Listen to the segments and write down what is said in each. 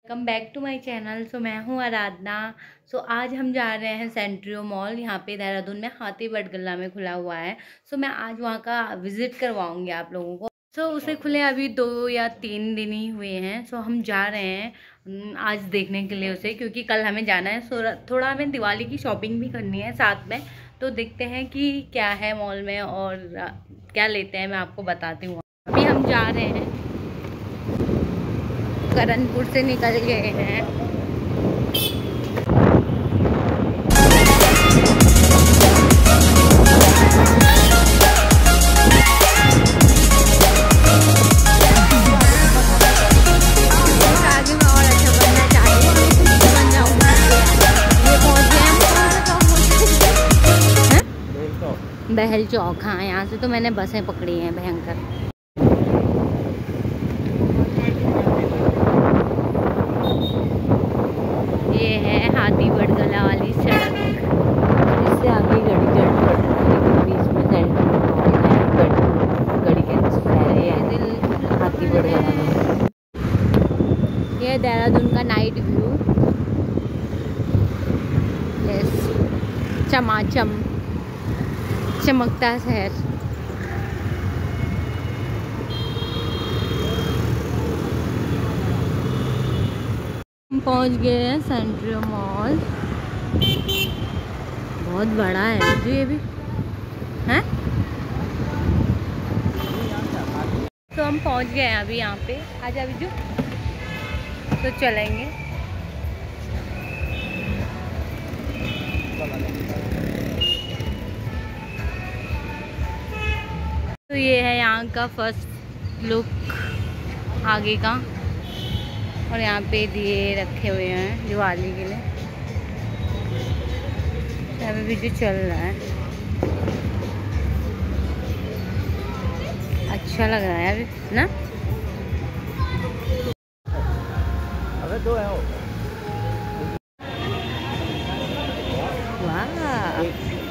Welcome back to my channel. मैं हूँ आराधना। आज हम जा रहे हैं सेंट्रियो मॉल, यहाँ पे देहरादून में हाथीबढ़ गल्ला में खुला हुआ है। मैं आज वहाँ का विज़िट करवाऊँगी आप लोगों को। उसे खुले अभी 2 या 3 दिन ही हुए हैं। हम जा रहे हैं आज देखने के लिए उसे, क्योंकि कल हमें जाना है। थोड़ा हमें दिवाली की शॉपिंग भी करनी है साथ में। तो देखते हैं कि क्या है मॉल में और क्या लेते हैं, मैं आपको बताती हूँ। अभी हम जा रहे हैं, करणपुर से निकल गए हैं। आगे मैं और अच्छा बनना चाहती हूँ, बन जाऊँगा। ये पहुँच गए हैं बहल चौक। हाँ, यहाँ से तो मैंने बसें पकड़ी हैं भयंकर। ये है हाथीबढ़ गला वाली सड़क। इससे आगे गड़ी पड़ रही है, बीच में गड़ी के हाथीबढ़ गला में। ये देहरादून का नाइट व्यू। यस, चमाचम चमकता शहर। पहुंच गए हैं सेंट्रियो मॉल। बहुत बड़ा है जो ये भी है। तो हम पहुंच गए हैं अभी यहाँ पे। आजा बिजू, तो चलेंगे। तो ये है यहाँ का फर्स्ट लुक आगे का, और यहाँ पे दिए रखे हुए हैं दिवाली के लिए। यहाँ पे वीडियो चल रहा है, अच्छा लग रहा है अभी ना। अबे दो है वो। वाह।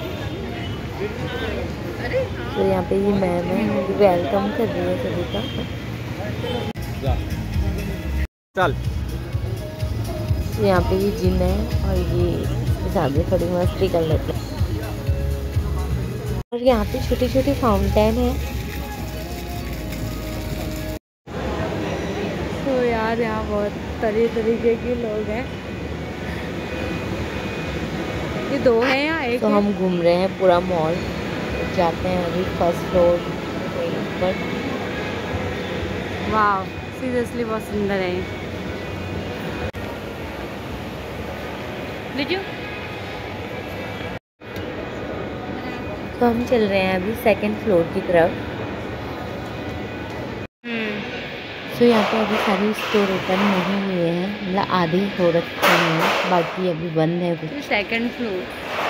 तो यहाँ पे ये मैम है, वेलकम कर रही है सभी का। चल, यहाँ पे ये जिम है और ये सामने थोड़ी मस्ती कर लेते हैं। और यहाँ पे छोटी छोटी फाउंटेन है। तो यार यहाँ बहुत तरीके के लोग हैं। ये 2 हैं या 1 तो है? हम घूम रहे हैं पूरा मॉल, जाते हैं अभी फर्स्ट फ्लोर पर। वाह, सीरियसली बहुत सुंदर है। बिजू, तो हम चल रहे हैं अभी सेकंड फ्लोर की तरफ। तो यहाँ पे अभी सारी स्टोर ओपन नहीं हुए हैं, मतलब आधे हो रखे हैं, बाकी अभी बंद है कुछ। Second floor.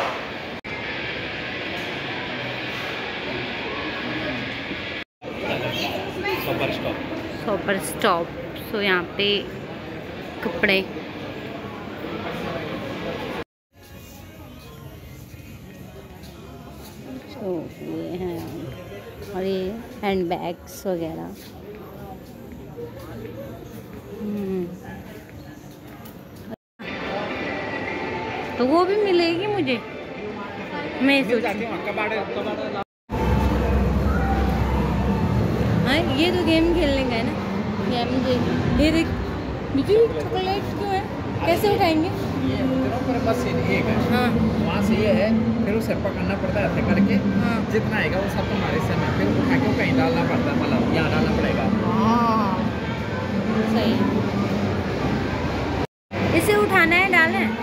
Super stop. यहाँ पे कपड़े। ये हैं, और ये हैंड बैग्स वगैरह। तो वो भी मिलेगी मुझे, मैं सोचती हूँ। हाँ, ये तो गेम खेलने का है ना। गेम ये देख बिजू, चॉकलेट क्यों है? कैसे उठाएंगे? ये बस एक है। हाँ, वहाँ से ये है, फिर उसे पकड़ना पड़ता है ऐसे करके। हाँ, जितना आएगा वो सब तुम्हारे से में, फिर उठा के कहीं डालना पड़ता है, मतलब यहाँ डालना पड़ेगा। हाँ, सही। इसे उठाना है, डालना है।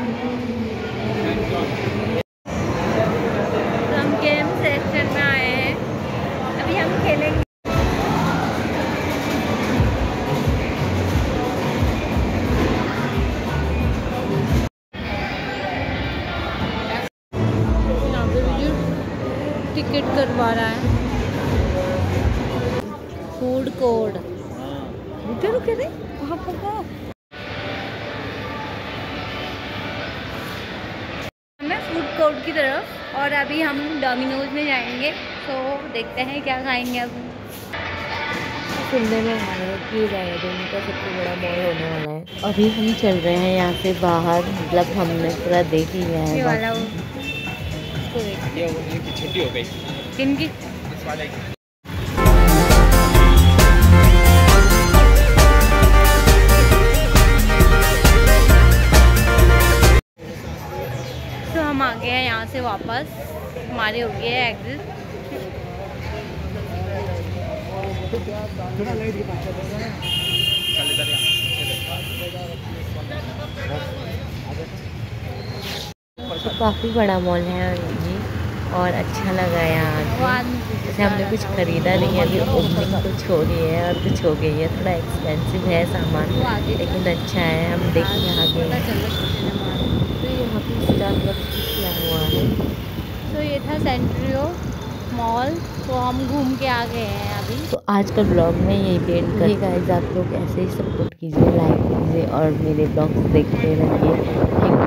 तो हम गेम सेक्शन में आए हैं, अभी हम खेलेंगे। यहाँ पे भी जो टिकट करवा रहा है, फूड कोड। रुके रे, कहाँ पका? हमें फूड कोर्ट की तरफ, और अभी हम डोमिनोज में जाएंगे। देखते हैं क्या खाएंगे अब। सुनने में आ रहा है कि ये देहरादून का सबसे बड़ा मॉल होने वाला है। अभी हम चल रहे हैं यहाँ से बाहर, मतलब हमने पूरा देख लिया है। ये वाला ये उनकी छुट्टी हो गई। किनकी? इस वाले की। तो हम आ गए हैं यहाँ से वापस, हमारे हो गए हैं एग्जिट। तो काफ़ी बड़ा मॉल है ये और अच्छा लगा यहाँ जैसे हमने कुछ ख़रीदा नहीं है, अभी ओपनिंग कुछ हो रही है और कुछ हो गई है। थोड़ा एक्सपेंसिव है सामान लेकिन अच्छा है। हम देखिए आगे तो यहाँ पे स्टारबक्स किया हुआ है। तो ये था सेंट्रियो मॉल, तो हम घूम के आ गए हैं अभी। तो आज का ब्लॉग में यही एंड करिए गाइस। आप लोग ऐसे ही सपोर्ट कीजिए, लाइक कीजिए और मेरे ब्लॉग्स देखते रहिए।